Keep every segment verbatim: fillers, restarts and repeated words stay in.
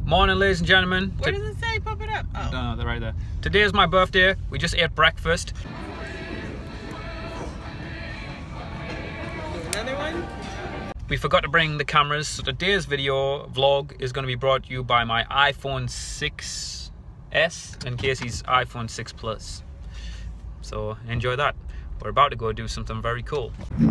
Morning, ladies and gentlemen. Where does it say? Pop it up. Oh. No, no, they're right there. Today is my birthday. We just ate breakfast. Another one? We forgot to bring the cameras, so today's video vlog is going to be brought to you by my iPhone six S and Casey's iPhone six Plus. So enjoy that. We're about to go do something very cool.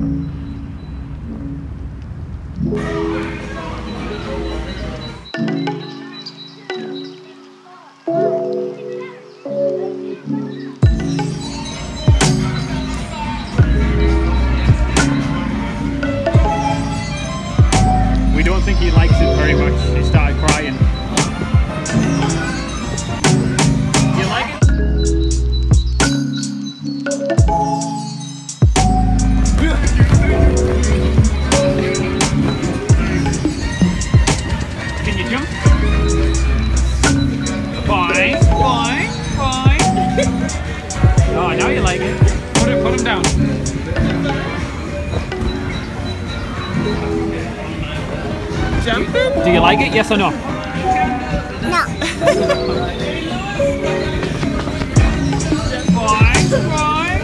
We don't think he likes it very much. He started crying. Do you like it? Can you jump? Boing, boing, boing. Oh, now you like it. Put it, put him down. Jumping? Do you like it? Yes or no? No. Boing, boing.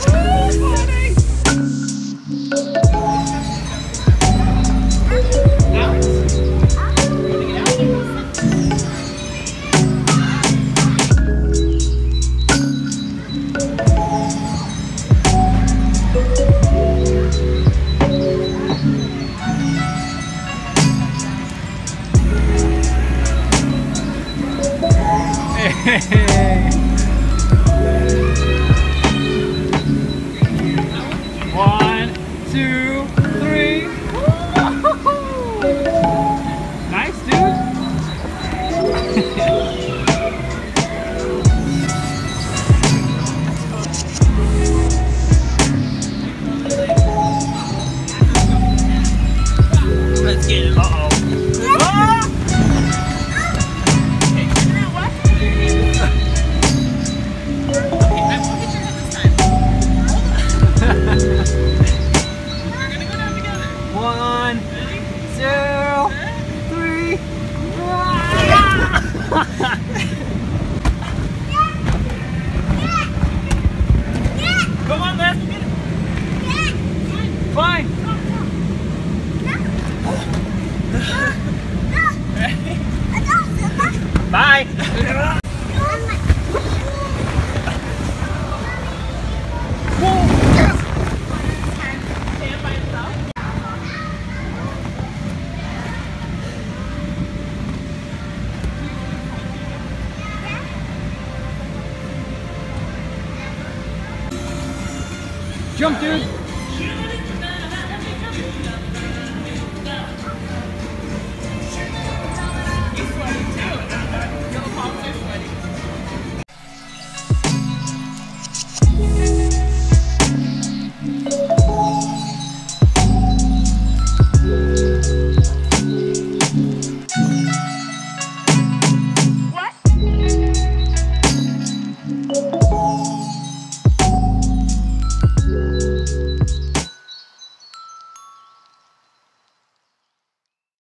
One, two, three. Nice, dude. Let's get it. Uh-oh. Ah! One, two, three. Come on, let's get it. Fine. Bye. Jump, dude!